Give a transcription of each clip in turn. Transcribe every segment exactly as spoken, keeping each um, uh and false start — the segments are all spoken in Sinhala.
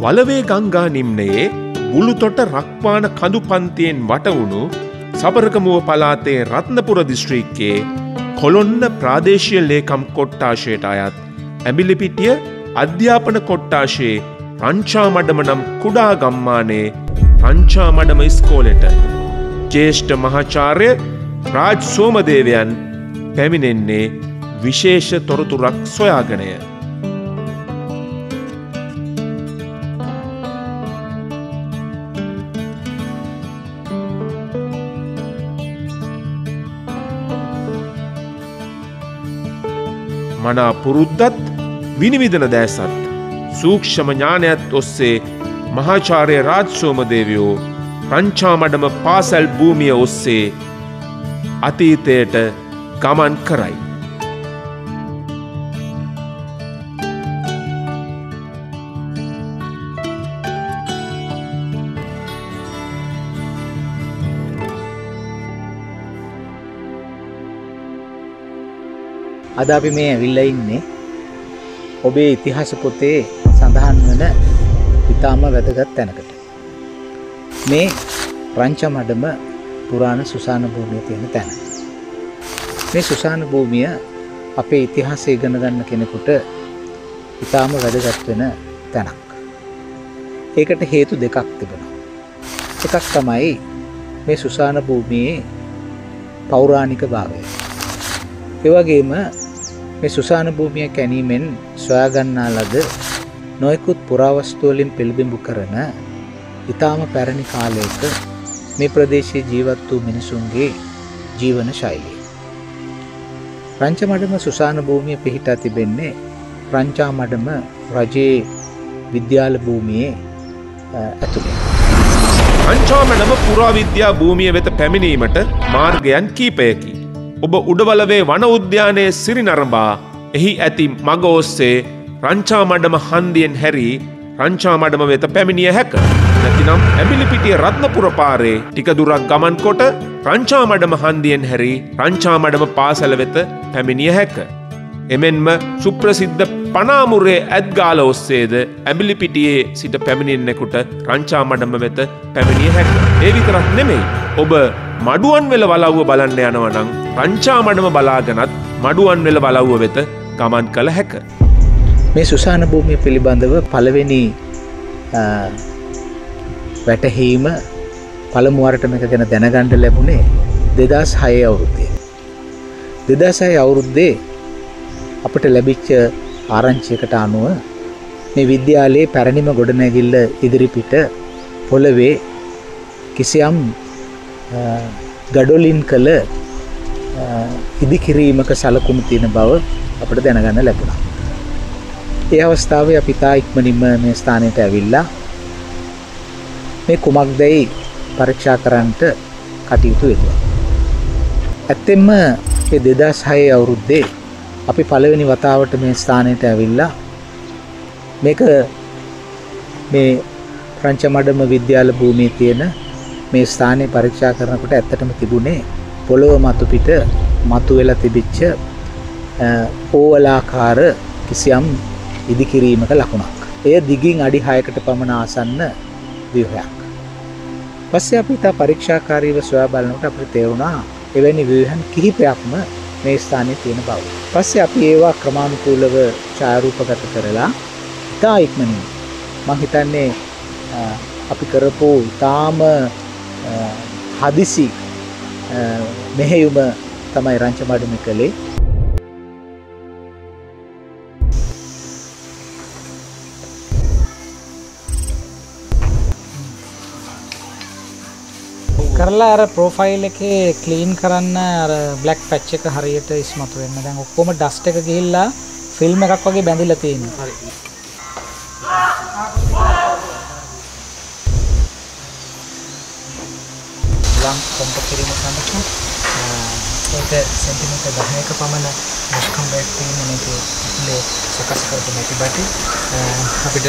වලවේ ගංගා නිම්නයේ බුළුතොට රක්වාන කඳු පන්තියෙන් වටවුණු සබරගමුව පළාතේ රත්නපුර දිස්ත්‍රික්කයේ කොළොන්න ප්‍රාදේශීය ලේකම් කොට්ටාශයට අයත් ඇඹිලිපිටිය අධ්‍යාපන කොට්ටාශයේ රංචාමඩම නම් කුඩා ගම්මානයේ රංචාමඩම ඉස්කෝලෙට ජ්‍යෙෂ්ඨ මහාචාර්ය රාජ් සෝමදේවයන් පැමිණෙන්නේ විශේෂ තොරතුරක් සොයාගෙනය. මනා පුරුද්දත් විනිවිදන දැසත් සූක්ෂම ඥානයත් ඔස්සේ මහාචාර්ය රාජ් සෝමදේවයෝ රංචාමඩම පාසල් භූමිය ඔස්සේ අතීතයට ගමන් කරයි. අද අපි මේ ඇවිල්ලා ඉන්නේ ඔබේ ඉතිහාස පොතේ සඳහන් වන ඉතාම වැදගත් තැනකට. මේ රංචාමඩම පුරාණ සුසාන භූමිය තියෙන තැන. මේ සුසාන භූමිය අපේ ඉතිහාසය ඉගෙන ගන්න කෙනෙකුට ඉතාම වැදගත් වෙන තැනක්. ඒකට හේතු දෙකක් තිබෙනවා. එකක් තමයි මේ සුසාන භූමියේ පෞරාණික භාවය. ඒ වගේම මේ සුසාන භූමිය කැණීමෙන් සොයා ගන්නා ලද නොයෙකුත් පුරාවස්තු වලින් පිළිබිඹු කරන ඉතාම පැරණි කාලයක මේ ප්‍රදේශයේ ජීවත් වූ මිනිසුන්ගේ ජීවන ශෛලිය. රංචාමඩම සුසාන භූමිය පිහිටා තිබෙන්නේ රංචාමඩම රජයේ විද්‍යාල භූමියේ ඇතුළේ. රංචාමඩම පුරාවිද්‍යා භූමිය වෙත පැමිණීමට මාර්ගයන් කීපයකි. ඔබ උඩවලවේ වන උද්‍යානයේ සිරිනරඹා එහි ඇති මග ඔස්සේ රංචාමඩම හන්දියෙන් හැරී රංචාමඩම වෙත පැමිණිය හැක. නැතිනම් ඇඹිලිපිටිය රත්නපුර පාරේ ටික දුරක් ගමන් කොට රංචාමඩම හන්දියෙන් හැරී රංචාමඩම පාසල වෙත පැමිණිය හැක. එමෙන්ම සුප්‍රසිද්ධ පනාමුරේ ඇත්ගාල ඔස්සේද ඇඹිලිපිටියේ සිට පැමිණෙන්නෙකුට රංචාමඩම වෙත පැමිණිය හැක. ඒ විතරක් නෙමෙයි. ඔබ මඩුවන්වෙල වලව්ව බලන්න යනවා නම් රංචාමඩම බලාගෙනත් මඩුවන්වෙල වලව්ව වෙත ගමන් කළ හැක. මේ සුසාන භූමිය පිළිබඳව පළවෙනි වැටහීම පළමු වරට මේක ගැන දැනගන්න ලැබුණේ දෙදාස් හය අවුරුද්දේ. දෙදාස් හය අවුරුද්දේ අපට ලැබිච්ච ආරංචියකට අනුව මේ විද්‍යාලයේ පැරණිම ගොඩනැගිල්ල ඉදිරිපිට පොළවේ කිසියම් ගඩොලින් කළ ඉදිකිරීමක සලකුණු තියෙන බව අපට දැනගන්න ලැබුණා. ඒ අවස්ථාවේ අපි තා ඉක්මනින්ම මේ ස්ථානයට ඇවිල්ලා මේ කුමක්දයි පරීක්ෂා කරන්නට කටයුතු වෙනවා. ඇත්තෙන්ම මේ දෙදාස් හය අවුරුද්දේ අපි පළවෙනි වතාවට මේ ස්ථානයට ඇවිල්ලා මේක මේ රංචාමඩම විද්‍යාල භූමියේ තියෙන මේ ස්ථානය පරීක්ෂා කරනකොට ඇත්තටම තිබුණේ පොළොව මතු පිට මතු වෙලා තිබිච්ච ඕවලාකාර කිසියම් ඉදිකිරීමක ලකුණක්. එය දිගින් අඩි හයකට පමණ ආසන්න ව්‍යුහයක්. පස්සේ අපි තා පරීක්ෂාකාරීව සොයා බලනකොට අපිට තේරුණා එවැනි ව්‍යුහයන් කිහිපයක්ම මේ ස්ථානයේ තියෙන බව. පස්සේ අපි ඒවා ක්‍රමානුකූලව ඡායාරූපගත කරලා තා ඉක්මනින් මම හිතන්නේ අපි කරපු තාම හදිසි මෙහෙයුම තමයි රංචාමඩම කළේ. කරලා අර ප්‍රොෆයිල් එකේ ක්ලීන් කරන්න අර බ්ලැක් පැච් එක හරියට ඉස්මතු වෙන්න. දැන් ඔක්කොම ඩස්ට් එක ගිහිල්ලා ෆිල්ම් එකක් වගේ බැඳිලා තියෙනවා. හරි. ලං කොම්පොස්ට් කිරීම සඳහා ඒක සෙන්ටිමීටර් දහයක පමණ මුස්කම්බයක් තියෙන මේකේ ඉලේ සකස් කරපු නැති බටි අපිට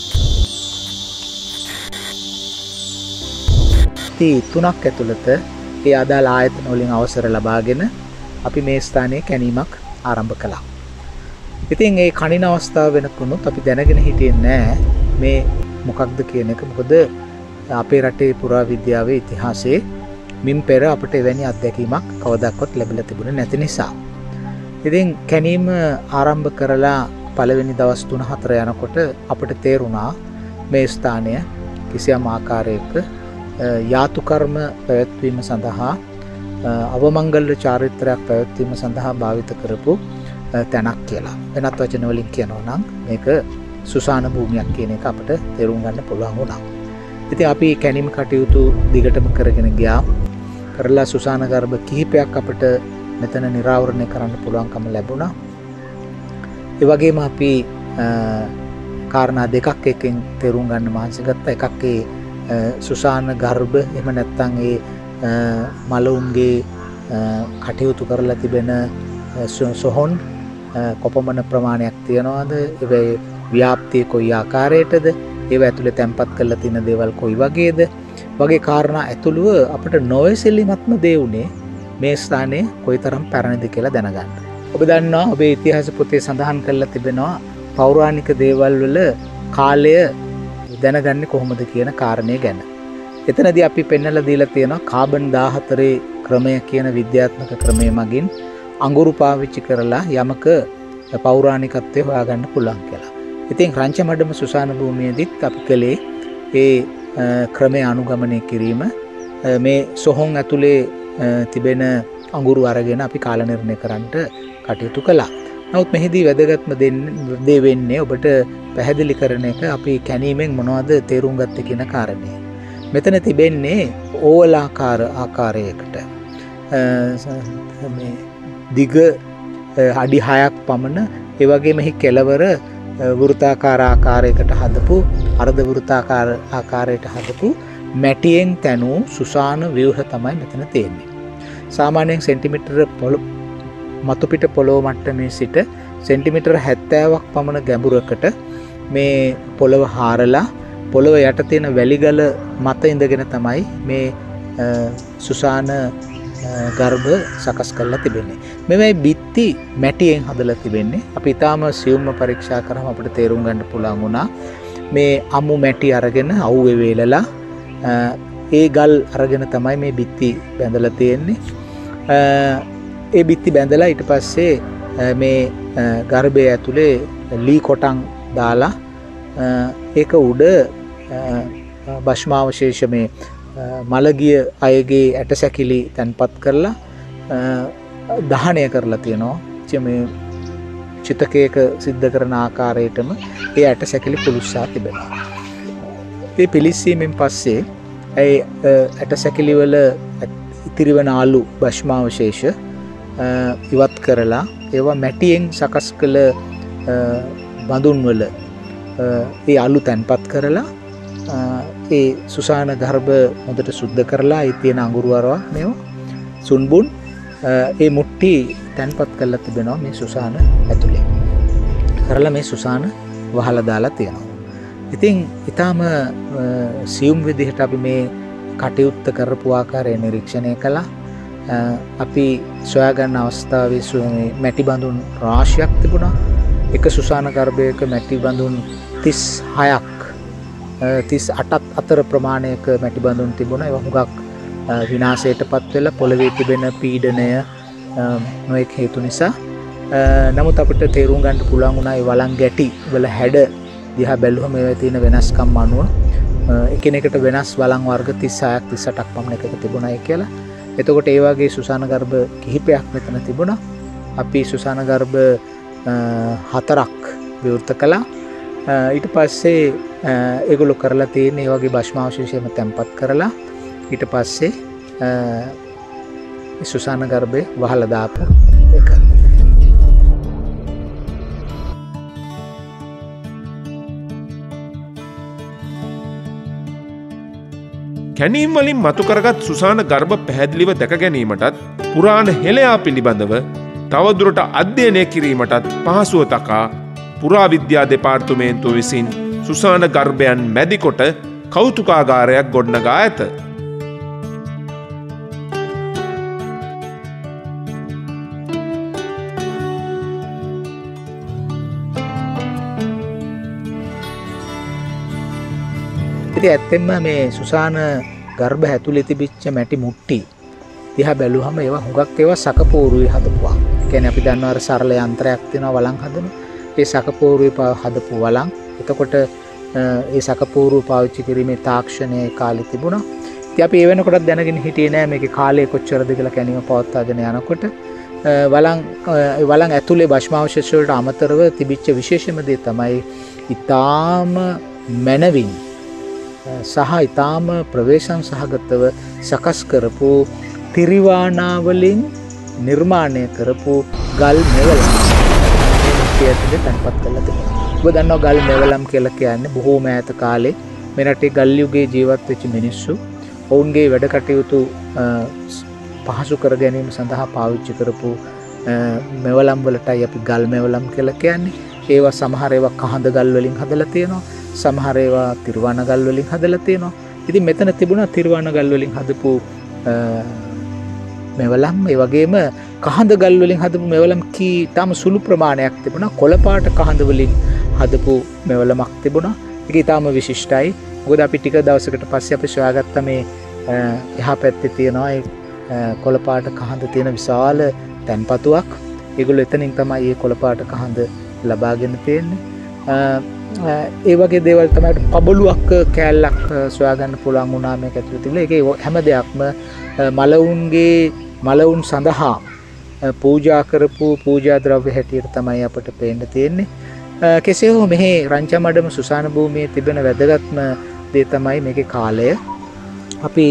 තුනක් ඇතුළත ඒ අදාළ ආයතන වලින් අවසර ලබාගෙන අපි මේ ස්ථානයේ කැණීමක් ආරම්භ කළා. ඉතින් ඒ කණින අවස්ථාව වෙනකුණුත් අපි දැනගෙන හිටියේ නෑ මේ මොකක්ද කියන එක. මොකද අපේ රටේ පුරාවිද්‍යාවේ ඉතිහාසයේ මින් පෙර අපිට එවැනි අත්දැකීමක් කවදාවත් ලැබිලා තිබුණේ නැති නිසා. ඉතින් කැණීම ආරම්භ කරලා පළවෙනි දවස් තුන හතර යනකොට අපිට තේරුණා මේ ස්ථානය කිසියම් ආකාරයක යාතු කර්ම පැවැත්වීම සඳහා අවමංගල චාරිත්‍රාක් පැවැත්වීම සඳහා භාවිත කරපු තැනක් කියලා. වෙනත් වචන වලින් කියනවා නම් මේක සුසාන භූමියක් කියන එක අපිට තේරුම් ගන්න පුළුවන් වුණා. ඉතින් අපි කැණීම කටයුතු දිගටම කරගෙන ගියා. කරලා සුසාන ගර්භ කිහිපයක් අපිට මෙතන නිරාවරණය කරන්න පුළුවන්කම ලැබුණා. ඒ වගේම අපි කාරණා දෙකක් එකෙන් තේරුම් ගන්න මහන්සි ගත්තා. එකක් ඒ සුසාන ගර්භ එහෙම නැත්නම් ඒ මලවුන්ගේ කටයුතු කරලා තිබෙන සොහොන් කොපමණ ප්‍රමාණයක් තියනවාද, ඒ ව්‍යාප්තිය කොයි ආකාරයටද, ඒව ඇතුලේ තැන්පත් කරලා තියෙන දේවල් කොයි වගේද වගේ කාරණා ඇතුළුව අපිට නොවැසෙලිමත්ම දේ උනේ මේ ස්ථානයේ කොයිතරම් පැරණිද කියලා දැනගන්න. ඔබ දන්නවා ඔබේ ඉතිහාස පොතේ සඳහන් කරලා තිබෙනවා පෞරාණික දේවල් වල කාලය දැනගන්නේ කොහොමද කියන කාරණේ ගැන. එතනදී අපි පෙන්වලා දීලා තියෙනවා කාබන් දාහතරේ ක්‍රමය කියන විද්‍යාත්මක ක්‍රමය මගින් අඟුරු පාවිච්චි කරලා යමක පෞරාණිකත්වය හොයාගන්න පුළුවන් කියලා. ඉතින් රංචමඩම සුසාන භූමියේදීත් අපි කළේ ඒ ක්‍රමය අනුගමනය කිරීම. මේ සොහොන් ඇතුලේ තිබෙන අඟුරු අරගෙන අපි කාල නිර්ණය කරන්නට කටයුතු කළා. නමුත් මෙහිදී වැදගත්ම දේ වෙන්නේ ඔබට පැහැදිලි කරන එක අපි කැණීමෙන් මොනවද තේරුම් ගත්තේ කියන කාරණේ. මෙතන තිබෙන්නේ ඕවලාකාර ආකාරයකට මේ දිග අඩි හයක් පමණ, ඒ වගේම එහි කෙළවර වෘත්තාකාර ආකාරයකට හදපු, අර්ධ වෘත්තාකාර ආකාරයට හදපු මැටියෙන් තැනූ සුසාන ව්‍යුහ තමයි මෙතන තියෙන්නේ. සාමාන්‍යයෙන් සෙන්ටිමීටර මතු පිට පොළොව මට්ටමේ සිට සෙන්ටිමීටර හැත්තෑවක් පමණ ගැඹුරකට මේ පොළව හාරලා පොළව යට තියෙන වැලිගල මත ඉඳගෙන තමයි මේ සුසාන ගර්භ සකස් කරලා තිබෙන්නේ. මේවයි බිත්ති මැටියෙන් හදලා තිබෙන්නේ. අපි ඊටාම සියුම්ම පරීක්ෂා කරාම අපිට තේරුම් ගන්න පුළුවන් වුණා මේ අමු මැටි අරගෙන අවුවේ වේලලා ඒ ගල් අරගෙන තමයි මේ බිත්ති බැඳලා තියෙන්නේ. ඒ බිත්ති බැඳලා ඊට පස්සේ මේ ගර්භය ඇතුලේ ලී කොටන් දාලා ඒක උඩ භස්මාවශේෂ මේ මලගිය අයගේ ඇටසැකිලි තැන්පත් කරලා දහනය කරලා තියෙනවා. මේ චිතකයක සිද්ධ කරන ආකාරයටම ඒ ඇටසැකිලි පුළුස්සා තිබෙනවා. ඒ පිලිස්සීමෙන් පස්සේ ඒ ඇටසැකිලි වල ඉතිරි වන ආලු භස්මාවශේෂ ඉවත් කරලා ඒවා මැටියෙන් සකස් කළ බඳුන් වල ඒ අලු තැන්පත් කරලා ඒ සුසාන ගර්භ හොඳට සුද්ධ කරලා ඒ තියෙන අඟුරු අරවා මේවා සුන්බුන් ඒ මුට්ටි තැන්පත් කරලා තිබෙනවා මේ සුසාන ඇතුලේ. කරලා මේ සුසාන වහලා දාලා තියෙනවා. ඉතින් ඊටාම සියුම් විදිහට අපි මේ කටයුත්ත කරපු ආකාරය නිරීක්ෂණය කළා. අපි සොයා ගන්න අවස්ථාවේ මැටි බඳුන් රාශියක් තිබුණා. එක සුසාන ගර්භයක මැටි බඳුන් තිස් හයක් තිස් අටක් අතර ප්‍රමාණයක මැටි බඳුන් තිබුණා. ඒවා හුඟක් විනාශයටපත් වෙලා පොළවේ තිබෙන පීඩනය නොඑක හේතු නිසා. නමුත් අපිට තේරුම් ගන්න පුළුවන් වුණා ඒ වළං ගැටි වල හැඩ දිහා බැලුවම ඒවා තියෙන වෙනස්කම් අනුව එකිනෙකට වෙනස් වළං වර්ග තිස් හයක් තිස් අටක් පමණ එකක තිබුණායි කියලා. එතකොට ඒ වගේ සුසාන ගර්භ කිහිපයක් මෙතන තිබුණා. අපි සුසාන ගර්භ හතරක් විවෘත කළා. ඊට පස්සේ ඒගොල්ලෝ කරලා තියෙන ඒ වගේ භස්මාවශේෂයම තැන්පත් කරලා ඊට පස්සේ සුසාන ගර්භය වහලා දාපු එක. කැණීම් වලින් මතු කරගත් සුසාන ගර්භ පැහැදිලිව දැක ගැනීමටත් පුරාණ හෙළයා පිළිබඳව තවදුරට අධ්‍යයනය කිරීමටත් පහසුව තකා පුරාවිද්‍යා දෙපාර්තමේන්තුව විසින් සුසාන ගර්භයන් මැදිකොට කෞතුකාගාරයක් ගොඩනගා ඇත. ඉතින් ඇත්තෙන්ම මේ සුසාන ගර්භ ඇතුලේ තිබිච්ච මැටි මුට්ටි දිහා බැලුවම ඒවා හුඟක් ඒවා සකපෝරුවේ හදපුවා. ඒ කියන්නේ අපි දන්නවා අර සරල යන්ත්‍රයක් තියෙනවා වළං හදන. ඒ සකපෝරුවේ හදපු වළං. එතකොට ඒ සකපෝරුව පාවිච්චි කිරීමේ තාක්ෂණය ඒ කාලේ තිබුණා. ඉතින් අපි ඒ වෙනකොටත් දැනගෙන හිටියේ නෑ මේකේ කාලය කොච්චරද කියලා කැණීම පවත්වාගෙන යනකොට වළං වළං ඇතුලේ භස්මාවශේෂ වලට අමතරව තිබිච්ච විශේෂම දේ තමයි ඊටාම මනවින් සහ ඊටාම ප්‍රවේශම් සහගතව සකස් කරපු තිරිවානාවලින් නිර්මාණය කරපු ගල් මෙවලම් කියතේ තැන්පත් කරලා තිබෙනවා. ඔබ දන්නවා ගල් මෙවලම් කියලා කියන්නේ බොහෝම ඈත කාලේ මේ රටේ ගල් යුගයේ ජීවත් වෙච්ච මිනිස්සු ඔවුන්ගේ වැඩ කටයුතු පහසු කර ගැනීම සඳහා පාවිච්චි කරපු මෙවලම් වලටයි අපි ගල් මෙවලම් කියලා කියන්නේ. ඒවා සමහර ඒවා කහඳ ගල් වලින් හදලා තියෙනවා. සමහර ඒවා තිරුවාන ගල් වලින් හදලා තියෙනවා. ඉතින් මෙතන තිබුණා තිරුවාන ගල් වලින් හදපු මෙවලම් ඒ වගේම කහඳ ගල් වලින් හදපු මෙවලම් කී තාම සුළු ප්‍රමාණයක් තිබුණා. කොළ පාට කහඳ වලින් හදපු මෙවලමක් තිබුණා. ඒක ඊටාම විශිෂ්ටයි. මොකද අපි ටික දවසකට පස්සේ අපි සොයාගත්ත මේ එහා පැත්තේ තියෙනවා ඒ කොළ පාට කහඳ තියෙන විශාල තැන්පතුවක්. ඒගොල්ලෝ එතනින් තමයි මේ කොළ පාට කහඳ ලබාගෙන තියෙන්නේ. ඒ වගේ දේවල් තමයි පබළුවක් කෑල්ලක් සොයාගන්න පුළුවන් වුණා මේක ඇතුළේ තිබුණේ. ඒකේ හැම දෙයක්ම මලවුන්ගේ මලවුන් සඳහා පූජා කරපු පූජා ද්‍රව්‍ය හැටියට තමයි අපට පේන්න තියෙන්නේ. කෙසේ හෝ මෙහි රංචමඩම සුසාන භූමියේ තිබෙන වැදගත්ම දේ තමයි මේකේ කාලය. අපි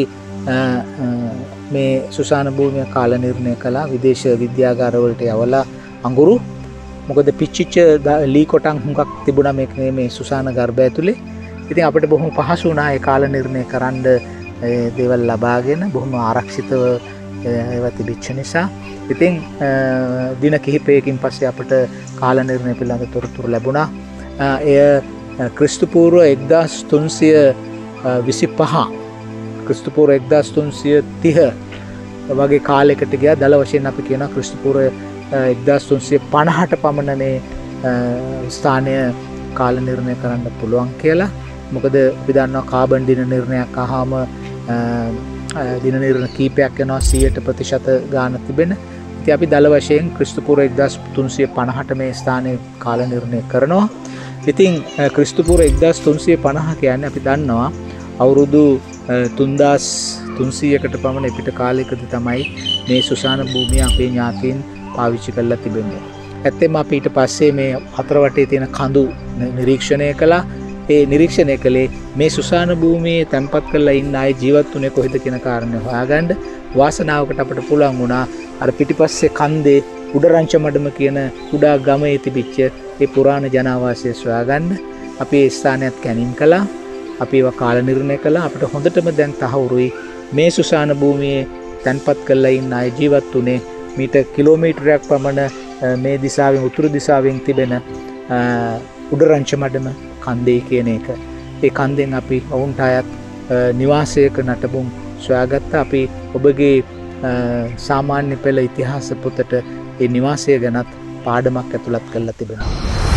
මේ සුසාන භූමිය කාල නිර්ණය කළා විදේශ විද්‍යාගාර වලට යවලා අඟුරු. මොකද පිච්චිච්ච ලී කොටන් හුඟක් තිබුණා මේක මේ සුසාන ගර්භය ඇතුලේ. ඉතින් අපිට බොහොම පහසු වුණා ඒ කාල නිර්ණය කරන්න දේවල් ලබාගෙන බොහොම ආරක්ෂිතව ඒවා තිබිච්ච නිසා. ඉතින් දින කිහිපයකින් පස්සේ අපිට කාල නිර්ණය පිළිබඳ තොරතුරු ලැබුණා. එය ක්‍රිස්තු පූර්ව එක්දාස් තුන්සිය විසිපහ ක්‍රිස්තු පූර්ව එක්දාස් තුන්සිය තිහ වගේ කාලයකට ගියා. දල වශයෙන් අපි කියනවා ක්‍රිස්තු පූර්ව එක්දාස් තුන්සිය පනහට පමණ මේ ස්ථානය කාල නිර්ණය කරන්න පුළුවන් කියලා. මොකද අපි දන්නවා කාබන් දින නිර්ණයක් අහම දින නිර්ණ කීපයක් යනවා සියයට ප්‍රතිශත ගාන තිබෙන. ඉතින් අපි දල වශයෙන් ක්‍රිස්තු පූර්ව එක්දාස් තුන්සිය පනහට මේ ස්ථානයේ කාල නිර්ණය කරනවා. ඉතින් ක්‍රිස්තු පූර්ව එක්දාස් තුන්සිය පනහ කියන්නේ අපි දන්නවා අවුරුදු තුන්දාස් තුන්සීයකට පමණ පිට කාලයකදී තමයි මේ සුසාන භූමිය අපේ ඥාතීන් පාවිච්චි කරලා තිබෙන්නේ. ඇත්තෙන්ම අපි ඊට පස්සේ මේ හතර වටේ තියෙන කඳු නිරීක්ෂණය කළා. ඒ නිරීක්ෂණය කළේ මේ සුසාන භූමියේ තැන්පත් කරලා ඉන්න අය ජීවත් වුණේ කොහෙද කියන කාරණේ හොයාගන්න. වාසනාවකට අපිට පුළුවන් වුණා අර පිටිපස්සේ කන්දේ උඩරංචමඩම කියන කුඩා ගමේ තිබිච්ච ඒ පුරාණ ජනාවාසය සොයාගන්න. අපි ඒ ස්ථානයත් කැණීම් කළා. අපි ඒවා කාල නිර්ණය කළා. අපිට හොඳටම දැන් තහවුරුයි මේ සුසාන භූමියේ තැන්පත් කරලා ඉන්න අය ජීවත් වුණේ මීට කිලෝමීටරයක් පමණ මේ දිශාවෙන් උතුරු දිශාවෙන් තිබෙන උඩරංචමඩම කන්දේ කියන එක. ඒ කන්දෙන් අපි ඔවුන්ට අයත් නිවාසයක නටබුන් සොයාගත්තා. අපි ඔබගේ සාමාන්‍ය පෙළ ඉතිහාස පොතට ඒ නිවාසය ගැනත් පාඩමක් ඇතුළත් කරලා තිබෙනවා.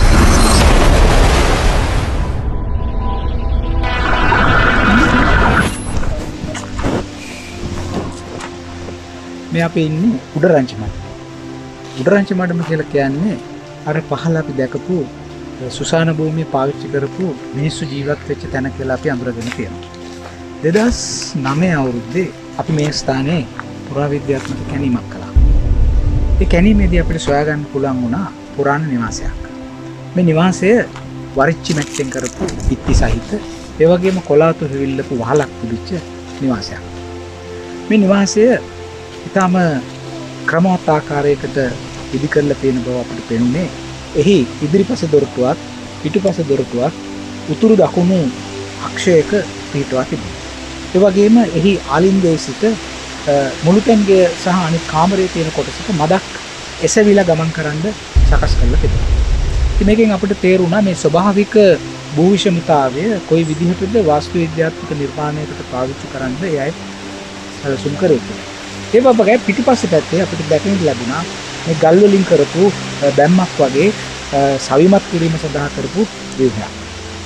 මේ අපි ඉන්නේ උඩරංචමඩ. උඩරංචමඩම කියලා කියන්නේ අර පහළ අපි දැකපු සුසාන භූමිය පාවිච්චි කරපු මිනිස්සු ජීවත් වෙච්ච තැන කියලා අපි අඳුරගෙන තියෙනවා. දෙදහස් නවය අවුරුද්දේ අපි මේ ස්ථානයේ පුරාවිද්‍යාත්මක කැණීමක් කළා. ඒ කැණීමේදී අපිට සොයාගන්න පුළුවන් වුණා පුරාණ නිවාසයක්. මේ නිවාසය වරිච්චි මැට්ටෙන් කරපු පිටි සහිත ඒ වගේම කොලාතු හිවිල්ලපු වහලක් තිබිච්ච නිවාසයක්. මේ නිවාසය ඊටම ක්‍රමවත් ආකාරයකට ඉදි කරලා තියෙන බව අපිට පෙනුනේ. එහි ඉදිරිපස දොරටුවක් පිටුපස දොරටුවක් උතුරු දකුණු අක්ෂයක පිටුවා තිබුණා. ඒ වගේම එහි ආලින්දයේ සිට මුළුතැන්ගේ සහ අනිත් කාමරයේ තියෙන කොටසක මදක් එසවිලා ගමන් කරන්න සකස් කරලා තිබුණා. ඉතින් මේකෙන් අපිට තේරුණා මේ ස්වභාවික භූවිෂමතාවය කොයි විදිහටද වාස්තු විද්‍යාත්මක නිර්මාණයකට පාවිච්චි කරන්න ඒ අය සැලසුම් කරේ කියලා. ඒ වගේ පිටිපස්සේ පැත්තේ අපිට දැකෙන්න ලැබුණා මේ ගල් වලින් කරපු බැම්මක් වගේ සවිමත් කිරීම සඳහා කරපු ව්‍යුහයක්.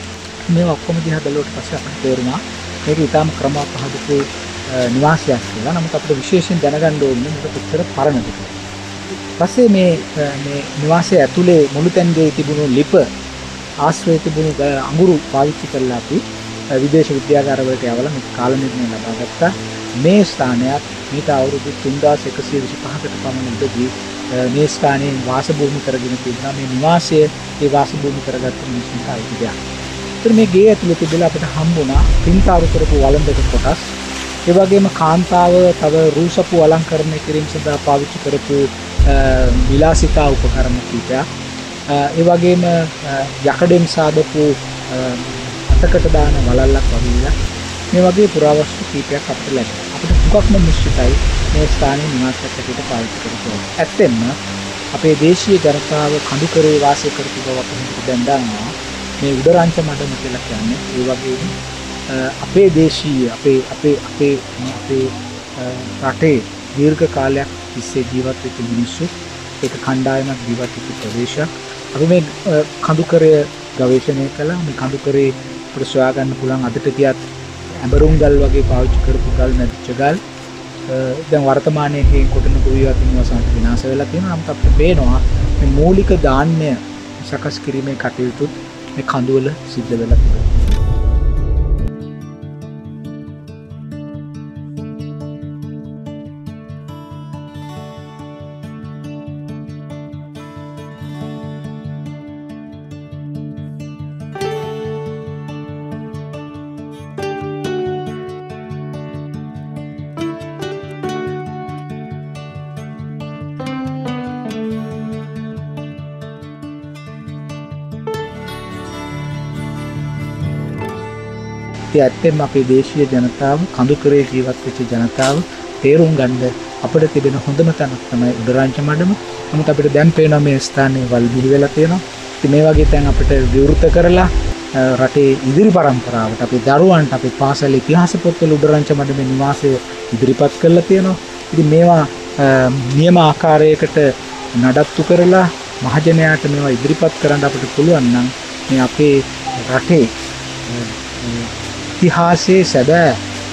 මේ ඔක්කොම දිහා බැලුවට පස්සේ අපිට තේරුණා මේක ඊටාම ක්‍රමවත් පහදපු නිවාසයක් කියලා. නමුත් අපිට විශේෂයෙන් දැනගන්න ඕනේ මේක කොච්චර පරණද කියලා. පස්සේ මේ මේ නිවාසය ඇතුලේ මුළුතැන්ගේ තිබුණු ලිප ආශ්‍රය තිබුණු අඟුරු පාවිච්චි කරලා අපි විදේශ විද්‍යාගාරවලට යවලා මේ කාල නිර්ණය ලබා ගත්තා. මේ ස්ථානයක් මීට අවුරුදු තුන්දාස් එකසිය විසිපහකට පමණ ඉඳදී මේ ස්ථානයේ වාසභූමි කරගෙන තිබුණා. මේ නිවාසය ඒ වාසභූමි කරගත්ත මිනිස්සුන්ට අයිති දෙයක්. ඒතර මේ ගේ ඇතුලේ තිබිලා අපිට හම්බුණා පින්තාරු කරපු වළඳක කොටස්. ඒ වගේම කාන්තාව තව රූසපු අලංකරණය කිරීම සඳහා පාවිච්චි කරපු විලාසිතා උපකරණ කීපයක්. ඒ වගේම යකඩෙන් සාදපු අතකට දාන වලල්ලක් වගේ මේ වගේ පුරාවස්තු කීපයක් අපිට ලැබෙනවා. අපිට දුකක්ම නිශ්චිතයි මේ ස්ථානයේ නිවාසයක් හැටියට පාවිච්චි කරලා. ඇත්තෙන්ම අපේ දේශීය ජනතාව කඳුකරේ වාසය කරපු බව අපිට දැන් දන්නවා. මේ උඩරංච මඩම කියලා කියන්නේ ඒ වගේම අපේ දේශීය අපේ අපේ අපේ අපේ රටේ දීර්ඝ කාලයක් තිස්සේ ජීවත් වෙච්ච මිනිස්සු ඒක කණ්ඩායමක් ජීවත් වෙච්ච ප්‍රදේශයක්. අපි මේ කඳුකරය ගවේෂණය කළා. මේ කඳුකරේ අපිට සොයා ගන්න පුළුවන් අදට ගියත් ඇඹරුම් ගල් වගේ පාවිච්චි කරපු ගල් නැතිච්ච ගල් දැන් වර්තමානයේ හේන් කොටන කුවියත් නිවාසන්ට විනාශ වෙලා තියෙනවා. නමුත් අපිට පේනවා මේ මූලික ධාන්‍ය සකස් කිරීමේ කටයුතු මේ කඳුවල සිද්ධ වෙලා තිබෙනවා. ඇත්තෙන්ම අපේ දේශීය ජනතාව කඳුකරේ ජීවත් වෙච්ච ජනතාව තේරුම් ගන්න අපිට තිබෙන හොඳම තැනක් තමයි උඩරංච මඩම. නමුත් අපිට දැන් පේනවා මේ ස්ථානයේ වල් බිහි වෙලා තියෙනවා. ඉතින් මේ වගේ තැන් අපිට විවෘත කරලා රටේ ඉදිරි පරම්පරාවට අපේ දරුවන්ට අපේ පාසල් ඉතිහාස පොත්වල උඩරංච මඩමේ නිවාසය ඉදිරිපත් කරලා තියෙනවා. ඉතින් මේවා නියම ආකාරයකට නඩත්තු කරලා මහජනයාට මේවා ඉදිරිපත් කරන්න අපිට පුළුවන් නම් මේ අපේ රටේ ඉතිහාසයේ සැබෑ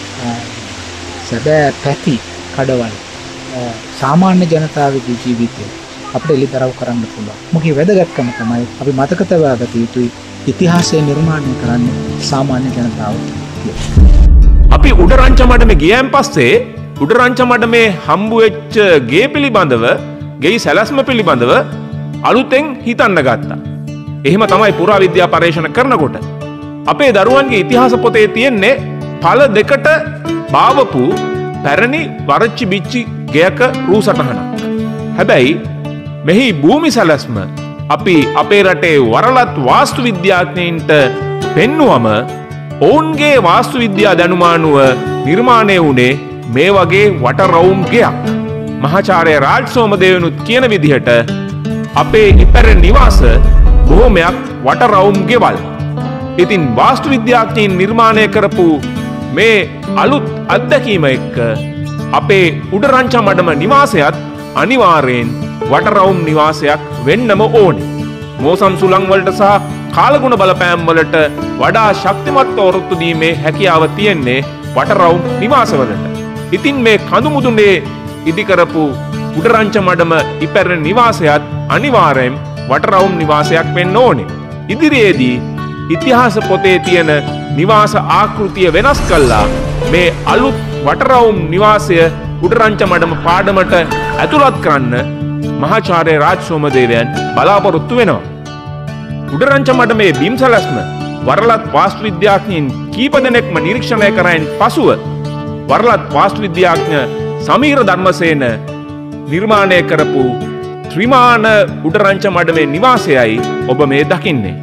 සැබෑ පැති කඩවල් සාමාන්‍ය ජනතාවගේ ජීවිතය අපිට එළිදරව් කරන්න පුළුවන්. මොකද වැදගත්කම තමයි අපි මතක තබා ගත යුතුයි ඉතිහාසය නිර්මාණය කරන්නේ සාමාන්‍ය ජනතාව. අපි උඩරංච මඩමේ ගියන් පස්සේ උඩරංච මඩමේ හම්බ වෙච්ච ගේ පිළිබඳව, ගේ සැලැස්ම පිළිබඳව අලුතෙන් හිතන්න ගත්තා. එහෙම තමයි පුරාවිද්‍යා පරීක්ෂණ කරනකොට අපේ දරුවන්ගේ ඉතිහාස පොතේ තියෙන්නේ පළ දෙකට බාවපු පැරණි වරච්චි බිච්චි ගෙයක රූ සටහනක්. හැබැයි මෙහි භූමි සැලැස්ම අපි අපේ රටේ වරලත් වාස්තු විද්‍යාඥයින්ට පෙන්නුවම ඔවුන්ගේ වාස්තු විද්‍යා දැනුම අනුව නිර්මාණය වුණේ මේ වගේ වටරවුම් ගෙයක්. මහාචාර්ය රාජ් සෝමදේවනුත් කියන විදිහට අපේ ඉපැරණි නිවාස බොහොමයක් වටරවුම් ගෙවල්. ඉතින් වාස්තු විද්‍යාඥයින් නිර්මාණය කරපු මේ අලුත් අත්දැකීම එක්ක අපේ උඩරංච මඩම නිවාසයත් අනිවාර්යෙන් වටරවුම් නිවාසයක් වෙන්නම ඕනේ. මෝසම් සුළං වලට සහ කාලගුණ බලපෑම් වලට වඩා ශක්තිමත් ඔරොත්තු දීමේ හැකියාව තියෙන්නේ වටරවුම් නිවාසවලට. ඉතින් මේ කඳු මුදුනේ ඉදි කරපු උඩරංච මඩම ඉපැරණි නිවාසයත් අනිවාර්යෙන් වටරවුම් නිවාසයක් වෙන්න ඕනේ. ඉදිරියේදී ඉතිහාස පොතේ තියෙන නිවාස ආකෘතිය වෙනස් කළා මේ අලුත් වටරවුම් නිවාසය උඩරංච මඩම පාඩමට ඇතුළත් කරන්න මහාචාර්ය රාජ් සෝමදේවයන් බලාපොරොත්තු වෙනවා. උඩරංච මඩමේ බිම් සැලැස්ම වරලත් වාස්තු විද්‍යාඥයින් කීප දෙනෙක්ම නිරීක්ෂණය කරයින් පසුව වරලත් වාස්තු විද්‍යාඥ සමීර ධර්මසේන නිර්මාණය කරපු ත්‍රිමාන උඩරංච මඩමේ නිවාසයයි ඔබ මේ දකින්නේ.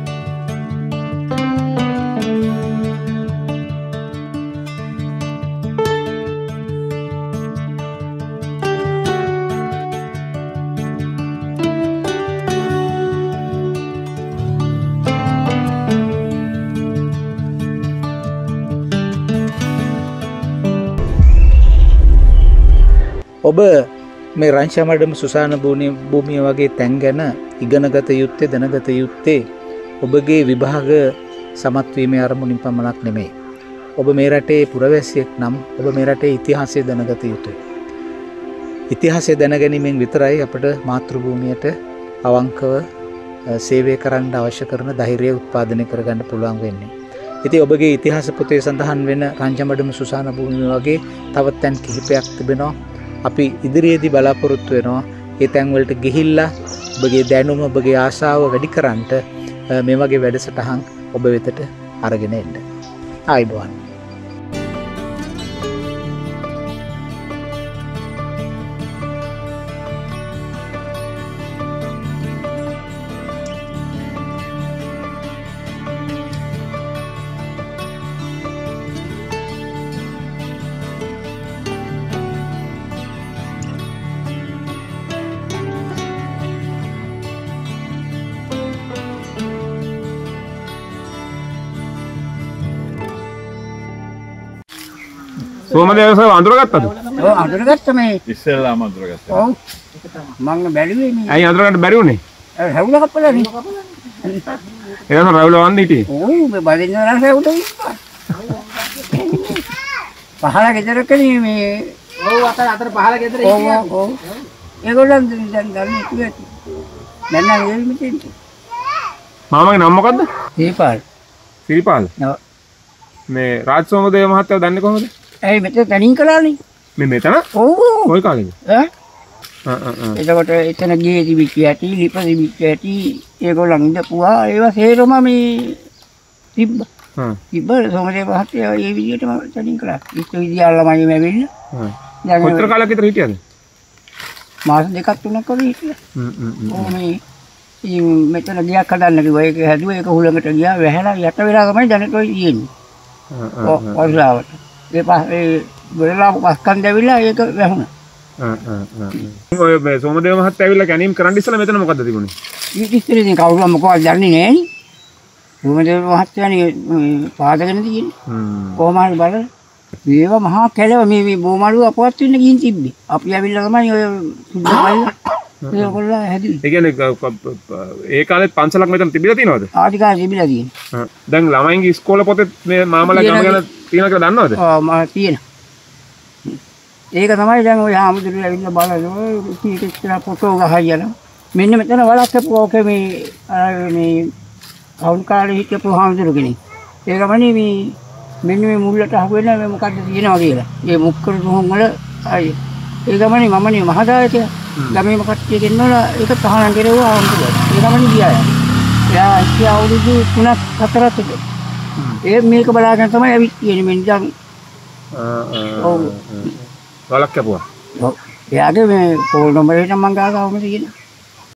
ඔබ මේ රංචා මඩම සුසාන භූමිය වගේ තැන් ගැන ඉගෙනගත යුත්තේ දැනගත යුත්තේ ඔබගේ විභාග සමත් වීමේ අරමුණින් පමණක් නෙමෙයි. ඔබ මේ රටේ පුරවැසියෙක් නම් ඔබ මේ රටේ ඉතිහාසය දැනගත යුතුයි. ඉතිහාසය දැනගැනීමෙන් විතරයි අපට මාතෘ භූමියට අවංකව සේවය කරන්න අවශ්‍ය කරන ධෛර්යය උත්පාදනය කරගන්න පුළුවන් වෙන්නේ. ඉතින් ඔබගේ ඉතිහාස පොතේ සඳහන් වෙන රංජමඩම සුසාන භූමිය වගේ තවත් තැන් කිහිපයක් තිබෙනවා. අපි ඉදිරියේදී බලාපොරොත්තු වෙනවා ඒ තැන් වලට ගිහිල්ලා ඔබගේ දැනුම ඔබගේ ආශාව වැඩි කරන්නට මේ වගේ වැඩසටහන් ඔබ වෙතට අරගෙන එන්න. ආයිබෝන්. සෝමදේව සර් අඳුරගත්තද? ඔව් අඳුරගත්ත මේ ඉස්සෙල්ලාම අඳුරගත්තා. ඔව් මම බැලුවේ මේ ඇයි අඳුරගන්න බැරි වුනේ? රැවුල කපලා නේ. ඒක නම් රැවුල වන්න හිටියේ. ඔව් මේ බදින්න නම් රැවුල ඉස්පා. පහල ගෙදරකනේ මේ ඔව් අතර අතර පහල ගෙදර හිටියා. ඔව් ඔව් ඒගොල්ලන් දැන් ගන්නේ කිව්වා. දැන් නම් එල් මෙතෙන්. මාමගේ නම මොකද්ද? දීපාල්. සිරිපාල්. ඔව්. මේ රාජ් සෝමදේව මහත්තයා දන්නේ කොහොමද? ඇයි මෙතන තනින් කළානේ? මේ මෙතන? ඔව්. කොයි කාලෙද? ඈ? ආ ආ ආ. එතකොට එතන ගියේ තිබිච්ච ඇටි, ලිප තිබිච්ච ඇටි ඒගොල්ලන් ඉඳපුවා ඒවා සේරම මේ තිබ්බ. හ්ම්. තිබ්බ සෝමදේව මහත්තයා ඒ විදිහටම තනින් කළා. විශ්වවිද්‍යාල ළමයි ඇවිල්ලා. හ්ම්. දැන් කොතර කාලයක් විතර හිටියද? මාස දෙකක් තුනක් වගේ හිටියා. හ්ම් හ්ම් හ්ම්. ඕ මේ ඉතින් මෙතන ගියක් හදන්න කිව්වා. ඒක හැදුවා ඒක හුලඟට ගියා. වැහැලා යට වෙලා තමයි දැනට ඔය තියෙන්නේ. ආ ආ. ඔව් ඔස්ලාවට. ඒ පස්සේ වෙලා පස්කන් දැවිලා ඒක වැහුණා. ආ ආ ආ. ඔය මේ සෝමදේව මහත්තයා ඇවිල්ලා කැනීම් කරන්න ඉස්සලා මෙතන මොකද්ද තිබුණේ? ඊට ඉස්සෙල්ලා ඉතින් කවුරුම මොකවත් දන්නේ නැහැ නේ. සෝමදේව මහත්තයානේ පාදගෙන තියෙන්නේ. හ්ම්. කොහොම හරි බලලා මේවා මහා කැලව මේ මේ බෝමඩුව අපවත් වෙන්න ගිහින් තිබ්බේ. අපි ඇවිල්ලා තමයි ඔය සුද්ධ බලලා ඒගොල්ලෝ හැදුවේ. ඒ කියන්නේ ඒ කාලෙත් පන්සලක් මෙතන තිබිලා තියෙනවද? ආදිකාර තිබිලා තියෙනවා. දැන් ළමයින්ගේ ඉස්කෝල පොතේ මේ මාමලා ගම ගැන තියෙනවා කියලා දන්නවද? ඔව් මම තියෙනවා. ඒක තමයි දැන් ඔය ආමුදුරු ඇවිල්ලා බලනවා ඊට ඉස්සර ෆොටෝ ගහලා මෙන්න මෙතන වලක්කපු ඕකේ මේ මේ කවුන් කාලේ හිටපු ආමුදුරු කෙනෙක්. ඒකමනේ මේ මෙන්න මේ මුල්ලට අහුවෙන මේ මොකද්ද තියෙනවා කියලා. මේ මුක්කර දුහන් වල අය ඒකමනේ මමනේ මහදායකයා. ගමේම කට්ටිය ගෙන්නවලා ඒක තහනම් කෙරුවා ආමුදුරු. ඒකමනේ ගියා. එයා ඉස්සර අවුරුදු තුනක් හතරක් තිබුණා. ඒ මේක බලාගෙන තමයි ඇවිත් තියෙන්නේ මෙන්න දැන් ආ ආ. ඔව් වලක් කැපුවා. ඔව් එයාගේ මේ කෝල් නම්බරේට මම ගාවම තියෙනවා.